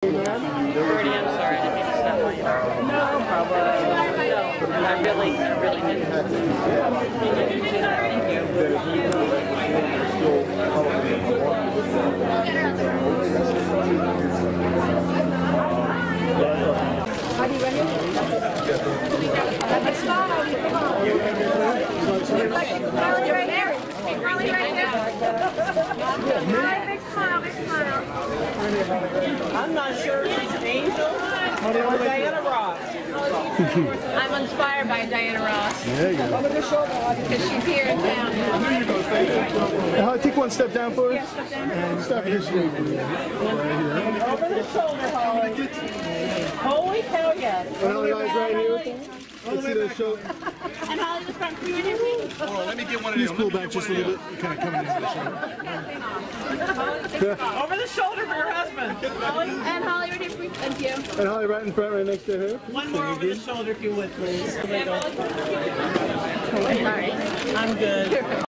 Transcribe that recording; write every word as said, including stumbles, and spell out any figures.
Bertie, I'm sorry, I didn't mean to step on you. No problem. No, I really, I really didn't. Thank you. Are you ready? Have a smile. Come on. Carly right here. Carly right here. Big smile, big smile. I'm not sure if she's an angel or Diana Ross. I'm inspired by Diana Ross. There you go. Because she's here in town now. I'll take one step down for Yeah, us. step down. And step this way. Over the shoulder, Holly. Holy hell yes. And Holly, guys, right here. Let's see that shoulder. And Holly, the front view and Hold on, let me get one of Please these. pull back just a little bit. Kind of coming into the shoulder. Over the shoulder for your husband. And Holly, right here. Thank you. And Holly, right in front, right next to her. One more over the shoulder if you would, please. Sorry. I'm good.